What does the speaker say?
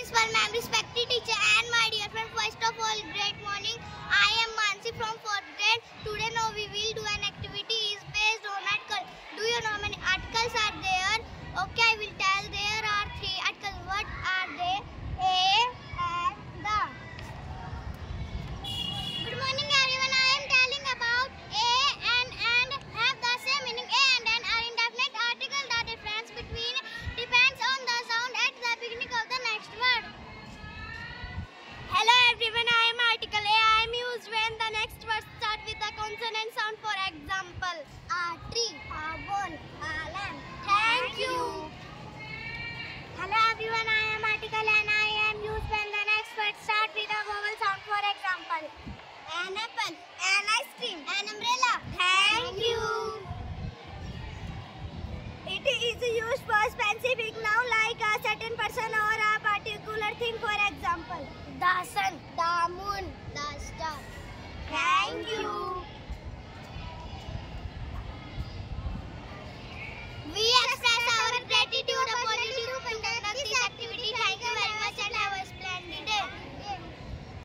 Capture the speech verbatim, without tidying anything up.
Principal Ma'am, respected teacher and my dear friend, first of all, great morning. I am Mansi from fourth grade. Today now we will do an activity is based on article. Do you know how many articles are there? Okay, I will tell there are three articles. What are they? A and the. Good morning everyone. I am telling about a and and have the same meaning. A and and are indefinite article. The difference between depends on the sound at the beginning of the next word. Hello everyone, I am article A. I am used when the next word start with the consonant sound. For example, a tree, a ball, a lamp. Thank you. Hello everyone, I am article and I am used when the next word start with a vowel sound. For example, an apple, an ice cream, an umbrella. Thank you. It is used for specific noun like a certain person or a particular thing. For example, the sun, the moon, the